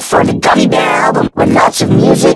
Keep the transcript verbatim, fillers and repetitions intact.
for the Gummy Bear album with lots of music